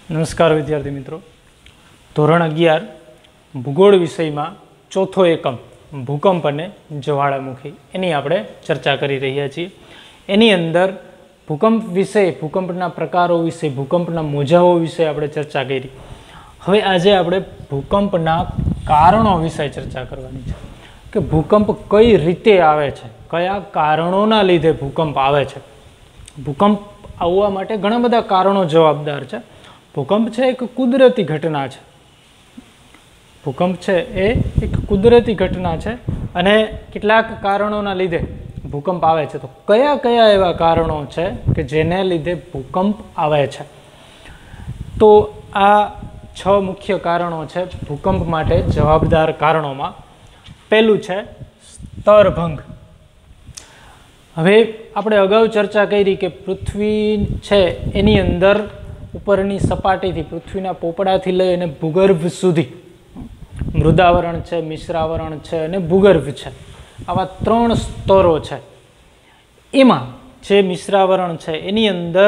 નમસ્કાર વિદ્યાર્થી મિત્રો, ધોરણ 11 ભૂગોળ વિષયમાં ચોથો એકમ ભૂકંપ અને જ્વાળામુખી એની આપણે ચર્ચા કરી રહ્યા છીએ. એની અંદર ભૂકંપ વિશે, ભૂકંપના પ્રકારો વિશે, ભૂકંપના મોજાઓ વિશે આપણે ચર્ચા કરી. હવે આજે આપણે ભૂકંપના કારણો વિશે ચર્ચા કરવાની છે કે ભૂકંપ કઈ રીતે આવે છે, કયા કારણોના લીધે ભૂકંપ આવે છે. ભૂકંપ આવવા માટે ઘણા બધા કારણો જવાબદાર છે. ભૂકંપ છે એક કુદરતી ઘટના છે. ભૂકંપ છે એ એક કુદરતી ઘટના છે અને કેટલાક કારણોના લીધે ભૂકંપ આવે છે. તો કયા કયા એવા કારણો છે કે જેને લીધે ભૂકંપ આવે છે? તો આ 6 મુખ્ય કારણો છે ભૂકંપ માટે જવાબદાર કારણોમાં. પહેલું છે સ્તરભંગ. હવે આપણે અગાઉ ચર્ચા કરી કે પૃથ્વી છે એની અંદર ઉપરની સપાટીથી, પૃથ્વીના પોપડાથી લઈ અને ભૂગર્ભ સુધી મૃદાવરણ છે, મિશ્રાવરણ છે અને ભૂગર્ભ છે. આવા 3 સ્તરો છે. એમાં જે મિશ્રાવરણ છે એની અંદર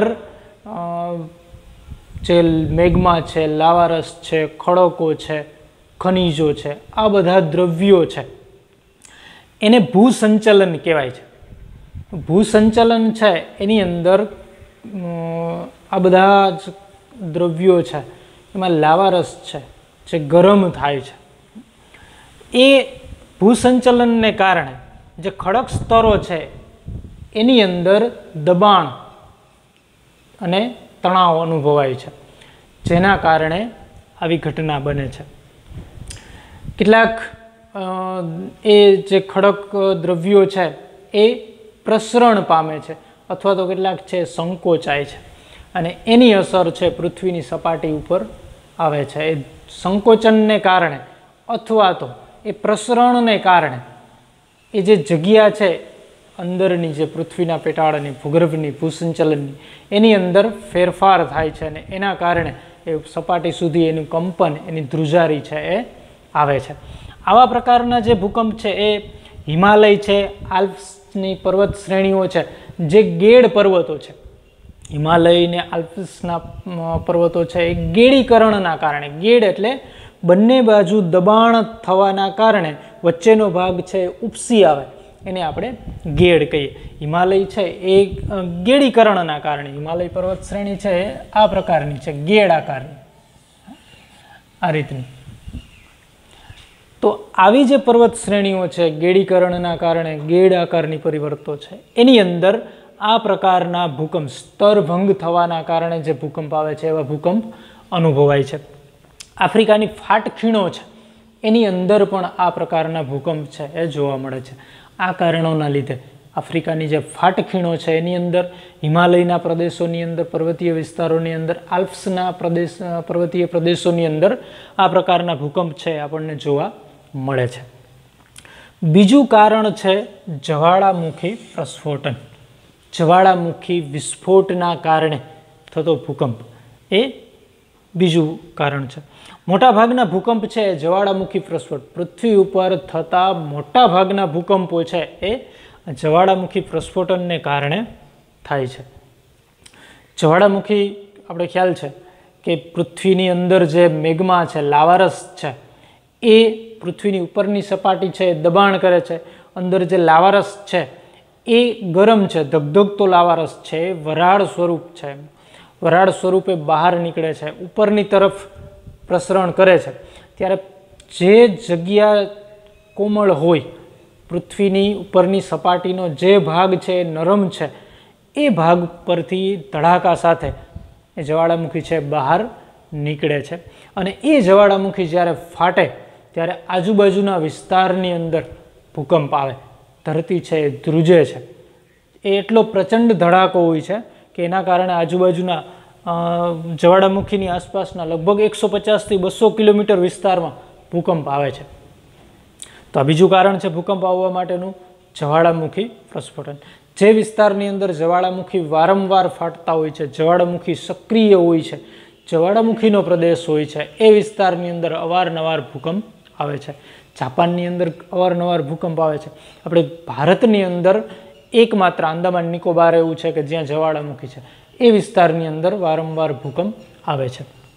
જે મેગ્મા છે, લાવારસ છે, ખડકો છે, ખનિજો છે, આ બધા દ્રવ્યો છે એને ભૂસંચલન કહેવાય છે. ભૂસંચલન છે એની અંદર આ બધા જ દ્રવ્યો છે એમાં લાવારસ છે જે ગરમ થાય છે. એ ભૂસંચલનને કારણે જે ખડક સ્તરો છે એની અંદર દબાણ અને તણાવ અનુભવાય છે, જેના કારણે આવી ઘટના બને છે. કેટલાક એ જે ખડક દ્રવ્યો છે એ પ્રસરણ પામે છે અથવા તો કેટલાક છે સંકોચાય છે અને એની અસર છે પૃથ્વીની સપાટી ઉપર આવે છે. એ સંકોચનને કારણે અથવા તો એ પ્રસરણને કારણે એ જે જગ્યા છે અંદરની, જે પૃથ્વીના પેટાળની, ભૂગર્ભની, ભૂસંચલનની, એની અંદર ફેરફાર થાય છે અને એના કારણે એ સપાટી સુધી એનું કંપન, એની ધ્રુજારી છે એ આવે છે. આવા પ્રકારના જે ભૂકંપ છે એ હિમાલય છે, આલ્પ્સની પર્વત શ્રેણીઓ છે, જે ગેડ પર્વતો છે, હિમાલય ને આલ્પ્સના પર્વતો છે, એ ગેડીકરણના કારણે, ગેડ એટલે બંને બાજુ દબાણ થવાના કારણે વચ્ચેનો ભાગ છે ઉપસી આવે, એને આપણે ગેડ કહીએ. હિમાલય છે એ ગેડીકરણના કારણે, હિમાલય પર્વત શ્રેણી છે એ આ પ્રકારની છે, ગેડ આકારની, આ રીતની. તો આવી જે પર્વત શ્રેણીઓ છે ગેડીકરણના કારણે ગેડ આકારની પરિવર્તો છે, એની અંદર આ પ્રકારના ભૂકંપ, સ્તરભંગ થવાના કારણે જે ભૂકંપ આવે છે એવા ભૂકંપ અનુભવાય છે. આફ્રિકાની ફાટખીણો છે એની અંદર પણ આ પ્રકારના ભૂકંપ છે એ જોવા મળે છે. આ કારણોના લીધે આફ્રિકાની જે ફાટખીણો છે એની અંદર, હિમાલયના પ્રદેશોની અંદર, પર્વતીય વિસ્તારોની અંદર, આલ્પ્સના પર્વતીય પ્રદેશોની અંદર આ પ્રકારના ભૂકંપ છે આપણને જોવા મળે છે. બીજું કારણ છે જ્વાળામુખી પ્રસ્ફોટન. જ્વાળામુખી વિસ્ફોટના કારણે થતો ભૂકંપ એ બીજું કારણ છે. મોટાભાગના ભૂકંપ છે એ જ્વાળામુખી પ્રસ્ફોટ, પૃથ્વી ઉપર થતા મોટાભાગના ભૂકંપો છે એ જ્વાળામુખી પ્રસ્ફોટનને કારણે થાય છે. જ્વાળામુખી આપણે ખ્યાલ છે કે પૃથ્વીની અંદર જે મેગ્મા છે, લાવારસ છે, એ પૃથ્વીની ઉપરની સપાટી છે દબાણ કરે છે. અંદર જે લાવારસ છે એ ગરમ છે, ધગધગતો લાવારસ છે, વરાળ સ્વરૂપ છે, વરાળ સ્વરૂપે બહાર નીકળે છે, ઉપરની તરફ પ્રસરણ કરે છે. ત્યારે જે જગ્યા કોમળ હોય, પૃથ્વીની ઉપરની સપાટીનો જે ભાગ છે એ નરમ છે, એ ભાગ પરથી ધડાકા સાથે એ જ્વાળામુખી છે બહાર નીકળે છે અને એ જ્વાળામુખી જ્યારે ફાટે ત્યારે આજુબાજુના વિસ્તારની અંદર ભૂકંપ આવે, ધરતી છે એ ધ્રુજે છે. એ એટલો પ્રચંડ ધડાકો હોય છે કે એના કારણે આજુબાજુના જ્વાળામુખીની આસપાસના લગભગ 150 થી 200 કિલોમીટર વિસ્તારમાં ભૂકંપ આવે છે. તો આ બીજું કારણ છે ભૂકંપ આવવા માટેનું, જ્વાળામુખી પ્રસ્ફોટન. જે વિસ્તારની અંદર જ્વાળામુખી વારંવાર ફાટતા હોય છે, જ્વાળામુખી સક્રિય હોય છે, જ્વાળામુખીનો પ્રદેશ હોય છે, એ વિસ્તારની અંદર અવારનવાર ભૂકંપ આવે છે. જાપાનની અંદર અવારનવાર ભૂકંપ આવે છે. આપણે ભારતની અંદર એકમાત્ર આંદામાન નિકોબાર એવું છે કે જ્યાં જ્વાળામુખી છે, એ વિસ્તારની અંદર વારંવાર ભૂકંપ આવે છે.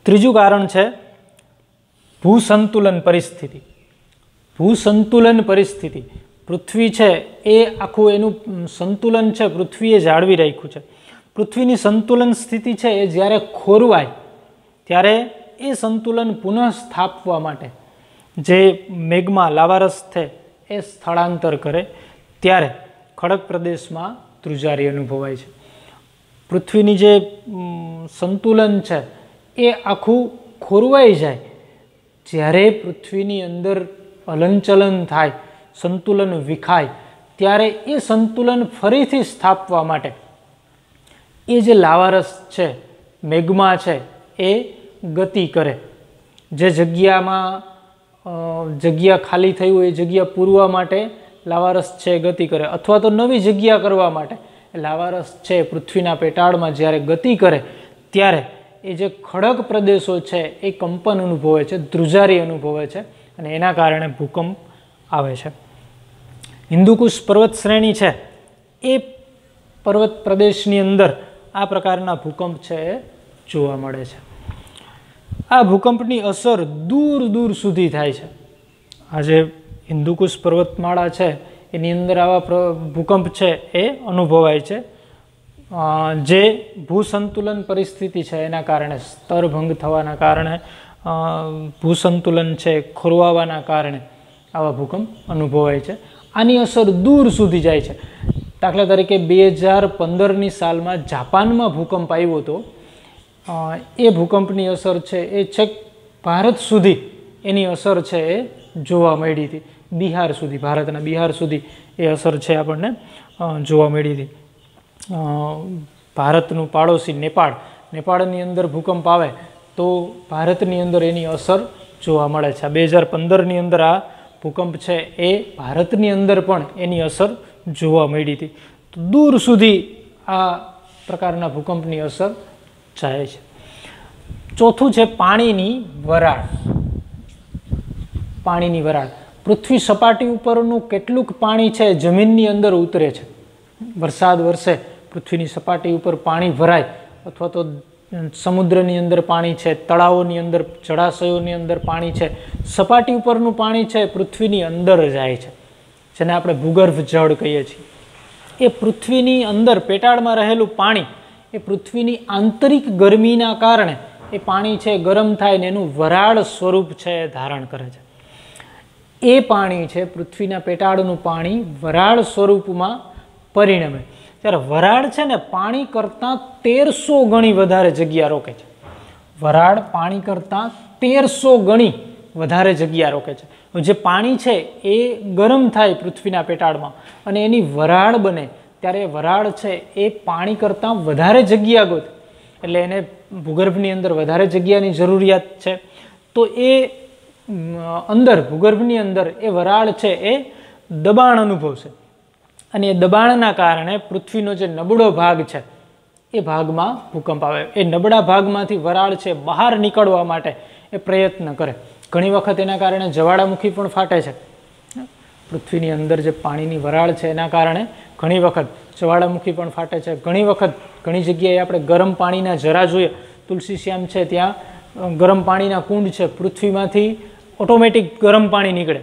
ત્રીજું કારણ છે ભૂસંતુલન પરિસ્થિતિ. ભૂસંતુલન પરિસ્થિતિ, પૃથ્વી છે એ આખું એનું સંતુલન છે પૃથ્વીએ જાળવી રાખ્યું છે. પૃથ્વીની સંતુલન સ્થિતિ છે એ જ્યારે ખોરવાય ત્યારે એ સંતુલન પુનઃ સ્થાપવા માટે જે મેઘમાં લાવારસ છે એ સ્થળાંતર કરે ત્યારે ખડક પ્રદેશમાં ધ્રુજારી અનુભવાય છે. પૃથ્વીની જે સંતુલન છે એ આખું ખોરવાઈ જાય, જ્યારે પૃથ્વીની અંદર હલનચલન થાય, સંતુલન વિખાય, ત્યારે એ સંતુલન ફરીથી સ્થાપવા માટે એ જે લાવારસ છે મેઘમાં છે એ ગતિ કરે. જે જગ્યા ખાલી થઈ હોય એ જગ્યા પૂરવા માટે લાવારસ છે ગતિ કરે, અથવા તો નવી જગ્યા કરવા માટે લાવારસ છે પૃથ્વીના પેટાળમાં જ્યારે ગતિ કરે ત્યારે એ જે ખડક પ્રદેશો છે એ કંપન અનુભવે છે, ધ્રુજારી અનુભવે છે, અને એના કારણે ભૂકંપ આવે છે. હિન્દુકુશ પર્વત શ્રેણી છે એ પર્વત પ્રદેશની અંદર આ પ્રકારના ભૂકંપ છે એ જોવા મળે છે. આ ભૂકંપની અસર દૂર દૂર સુધી થાય છે. આ જે હિન્દુકુશ પર્વતમાળા છે એની અંદર આવા ભૂકંપ છે એ અનુભવાય છે. જે ભૂસંતુલન પરિસ્થિતિ છે એના કારણે, સ્તરભંગ થવાના કારણે, ભૂસંતુલન છે ખોરવાવાના કારણે આવા ભૂકંપ અનુભવાય છે. આની અસર દૂર સુધી જાય છે. દાખલા તરીકે 2015ની સાલમાં જાપાનમાં ભૂકંપ આવ્યો હતો. એ ભૂકંપની અસર છે એ છેક ભારત સુધી એની અસર છે એ જોવા મળી હતી. બિહાર સુધી, ભારતના બિહાર સુધી એ અસર છે આપણને જોવા મળી હતી. ભારતનું પાડોશી નેપાળની અંદર ભૂકંપ આવે તો ભારતની અંદર એની અસર જોવા મળે છે. 2015ની અંદર આ ભૂકંપ છે એ ભારતની અંદર પણ એની અસર જોવા મળી હતી. તો દૂર સુધી આ પ્રકારના ભૂકંપની અસર જાય છે. ચોથું છે પાણીની વરાળ. પાણીની વરાળ, પૃથ્વી સપાટી ઉપરનું કેટલુંક પાણી છે જમીનની અંદર ઉતરે છે. વરસાદ વરસે, પૃથ્વીની સપાટી ઉપર પાણી ભરાય, અથવા તો સમુદ્રની અંદર પાણી છે, તળાવોની અંદર, જળાશયોની અંદર પાણી છે, સપાટી ઉપરનું પાણી છે પૃથ્વીની અંદર જાય છે, જેને આપણે ભૂગર્ભ જળ કહીએ છીએ. એ પૃથ્વીની અંદર પેટાળમાં રહેલું પાણી એ પૃથ્વીની આંતરિક ગરમીના કારણે એ પાણી છે ગરમ થાય ને એનું વરાળ સ્વરૂપ છે ધારણ કરે છે. એ પાણી છે પૃથ્વીના પેટાળનું પાણી વરાળ સ્વરૂપમાં પરિણમે. ત્યારે વરાળ છે ને પાણી કરતાં 1300 ગણી વધારે જગ્યા રોકે છે. વરાળ પાણી કરતાં 1300 ગણી વધારે જગ્યા રોકે છે. જે પાણી છે એ ગરમ થાય પૃથ્વીના પેટાળમાં અને એની વરાળ બને, ત્યારે વરાળ છે એ પાણી કરતાં વધારે જગ્યા ગોતે, એટલે એને ભૂગર્ભની અંદર વધારે જગ્યાની જરૂરિયાત છે. તો એ અંદર ભૂગર્ભની અંદર એ વરાળ છે એ દબાણ અનુભવશે, અને એ દબાણના કારણે પૃથ્વીનો જે નબળો ભાગ છે એ ભાગમાં ભૂકંપ આવે. એ નબળા ભાગમાંથી વરાળ છે બહાર નીકળવા માટે એ પ્રયત્ન કરે. ઘણી વખત એના કારણે જ્વાળામુખી પણ ફાટે છે. પૃથ્વીની અંદર જે પાણીની વરાળ છે એના કારણે ઘણી વખત જ્વાળામુખી પણ ફાટે છે. ઘણી વખત ઘણી જગ્યાએ આપણે ગરમ પાણીના ઝરા જોઈએ. તુલસીશ્યામ છે ત્યાં ગરમ પાણીના કુંડ છે, પૃથ્વીમાંથી ઓટોમેટિક ગરમ પાણી નીકળે.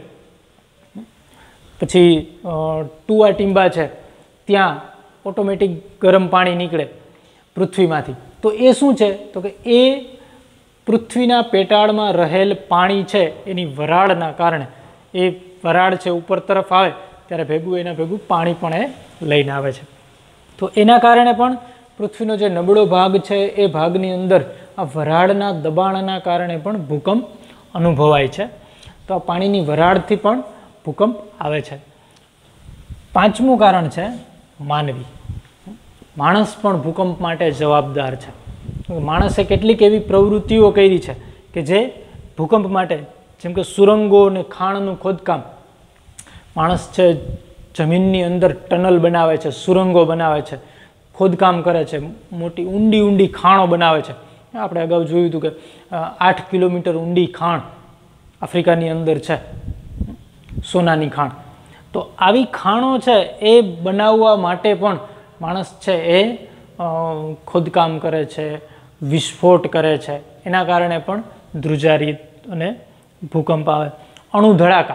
પછી ટુવા ટીંબા છે ત્યાં ઓટોમેટિક ગરમ પાણી નીકળે પૃથ્વીમાંથી. તો એ શું છે? તો કે એ પૃથ્વીના પેટાળમાં રહેલ પાણી છે એની વરાળના કારણે, એ વરાળ છે ઉપર તરફ આવે ત્યારે એના ભેગું પાણી પણ એ લઈને આવે છે. તો એના કારણે પણ પૃથ્વીનો જે નબળો ભાગ છે એ ભાગની અંદર આ વરાળના દબાણના કારણે પણ ભૂકંપ અનુભવાય છે. તો આ પાણીની વરાળથી પણ ભૂકંપ આવે છે. પાંચમું કારણ છે માનવી. માણસ પણ ભૂકંપ માટે જવાબદાર છે. માણસે કેટલીક એવી પ્રવૃત્તિઓ કરી છે કે જે ભૂકંપ માટે, જેમ કે સુરંગો અને ખાણનું ખોદકામ. માણસ છે જમીનની અંદર ટનલ બનાવે છે, સુરંગો બનાવે છે, ખોદકામ કરે છે, મોટી ઊંડી ખાણો બનાવે છે. આપણે અગાઉ જોયું હતું કે 8 કિલોમીટર ઊંડી ખાણ આફ્રિકાની અંદર છે, સોનાની ખાણ. તો આવી ખાણો છે એ બનાવવા માટે પણ માણસ છે એ ખોદકામ કરે છે, વિસ્ફોટ કરે છે, એના કારણે પણ ધ્રુજારી અને ભૂકંપ આવે. અણુ ધડાકા,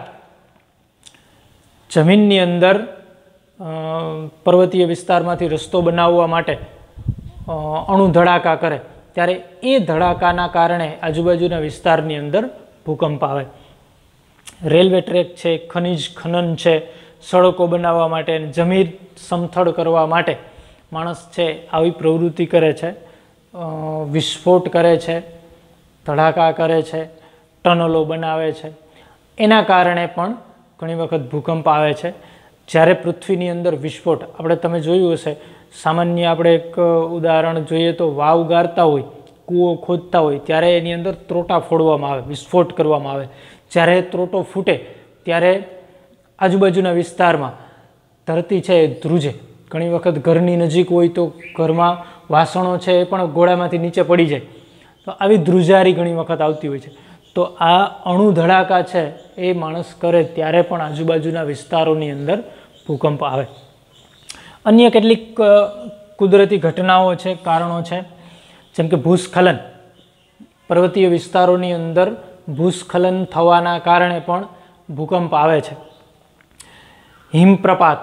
જમીનની અંદર પર્વતીય વિસ્તારમાંથી રસ્તો બનાવવા માટે અણુ ધડાકા કરે ત્યારે એ ધડાકાના કારણે આજુબાજુના વિસ્તારની અંદર ભૂકંપ આવે. રેલવે ટ્રેક છે, ખનિજ ખનન છે, સડકો બનાવવા માટે, જમીન સમથળ કરવા માટે માણસ છે આવી પ્રવૃત્તિ કરે છે, વિસ્ફોટ કરે છે, ધડાકા કરે છે, ટનલો બનાવે છે. એના કારણે પણ ઘણી વખત ભૂકંપ આવે છે. જ્યારે પૃથ્વીની અંદર વિસ્ફોટ, આપણે તમે જોયું હશે, સામાન્ય આપણે એક ઉદાહરણ જોઈએ તો વાવ ગાળતા હોય, કૂવો ખોદતા હોય ત્યારે એની અંદર ત્રોટા ફોડવામાં આવે, વિસ્ફોટ કરવામાં આવે. જ્યારે ત્રોટો ફૂટે ત્યારે આજુબાજુના વિસ્તારમાં ધરતી છે એ ધ્રુજે. ઘણી વખત ઘરની નજીક હોય તો ઘરમાં વાસણો છે એ પણ ગોળામાંથી નીચે પડી જાય. તો આવી ધ્રુજારી ઘણી વખત આવતી હોય છે. તો આ અણુ ધડાકા છે એ માણસ કરે ત્યારે પણ આજુબાજુના વિસ્તારોની અંદર ભૂકંપ આવે. અન્ય કેટલીક કુદરતી ઘટનાઓ છે, કારણો છે, જેમ કે ભૂસ્ખલન. પર્વતીય વિસ્તારોની અંદર ભૂસ્ખલન થવાના કારણે પણ ભૂકંપ આવે છે. હિમપ્રપાત,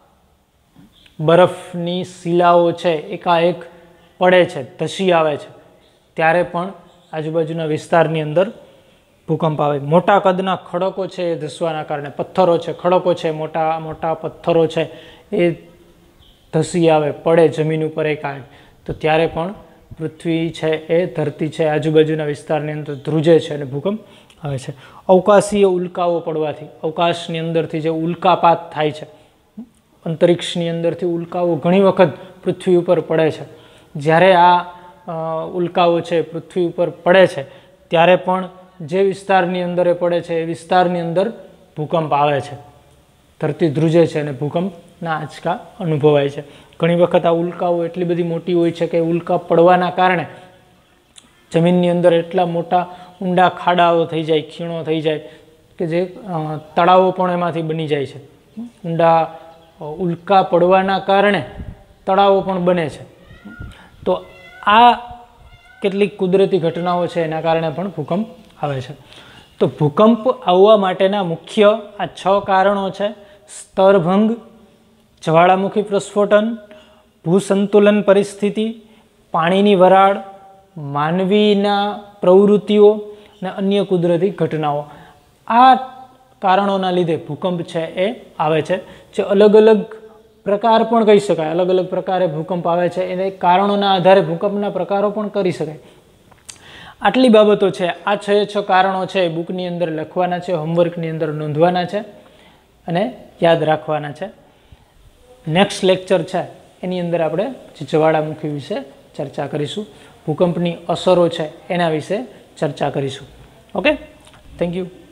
બરફની શિલાઓ છે એકાએક પડે છે, ધસી આવે છે, ત્યારે પણ આજુબાજુના વિસ્તારની અંદર ભૂકંપ આવે. મોટા કદના ખડકો છે એ ધસવાના કારણે, પથ્થરો છે, ખડકો છે, મોટા મોટા પથ્થરો છે એ ધસી આવે, પડે જમીન ઉપર એકાએક, તો ત્યારે પણ પૃથ્વી છે એ ધરતી છે આજુબાજુના વિસ્તારની અંદર ધ્રુજે છે અને ભૂકંપ આવે છે. અવકાશીય ઉલ્કાઓ પડવાથી, અવકાશની અંદરથી જે ઉલ્કાપાત થાય છે, અંતરિક્ષની અંદરથી ઉલ્કાઓ ઘણી વખત પૃથ્વી ઉપર પડે છે. જ્યારે આ ઉલ્કાઓ છે પૃથ્વી ઉપર પડે છે ત્યારે પણ જે વિસ્તારની અંદર એ પડે છે એ વિસ્તારની અંદર ભૂકંપ આવે છે, ધરતી ધ્રુજે છે અને ભૂકંપના આંચકા અનુભવાય છે. ઘણી વખત આ ઉલ્કાઓ એટલી બધી મોટી હોય છે કે ઉલ્કા પડવાના કારણે જમીનની અંદર એટલા મોટા ઊંડા ખાડાઓ થઈ જાય, ખીણો થઈ જાય કે જે તળાવો પણ એમાંથી બની જાય છે. ઊંડા ઉલ્કા પડવાના કારણે તળાવો પણ બને છે. તો આ કેટલીક કુદરતી ઘટનાઓ છે એના કારણે પણ ભૂકંપ આવે છે. તો ભૂકંપ આવવા માટેના મુખ્ય આ 6 કારણો છે: સ્તરભંગ, જ્વાળામુખી પ્રસ્ફોટન, ભૂસંતુલન પરિસ્થિતિ, પાણીની વરાળ, માનવીના પ્રવૃત્તિઓ અને અન્ય કુદરતી ઘટનાઓ. આ કારણોના લીધે ભૂકંપ છે એ આવે છે, જે અલગ અલગ પ્રકાર પણ કહી શકાય. અલગ અલગ પ્રકારે ભૂકંપ આવે છે, એને કારણોના આધારે ભૂકંપના પ્રકારો પણ કરી શકાય. આટલી બાબતો છે, આ 6 કારણો છે એ બુકની અંદર લખવાના છે, હોમવર્કની અંદર નોંધવાના છે અને યાદ રાખવાના છે. નેક્સ્ટ લેક્ચર છે એની અંદર આપણે જ્વાળામુખી વિશે ચર્ચા કરીશું, ભૂકંપની અસરો છે એના વિશે ચર્ચા કરીશું. Okay, thank you.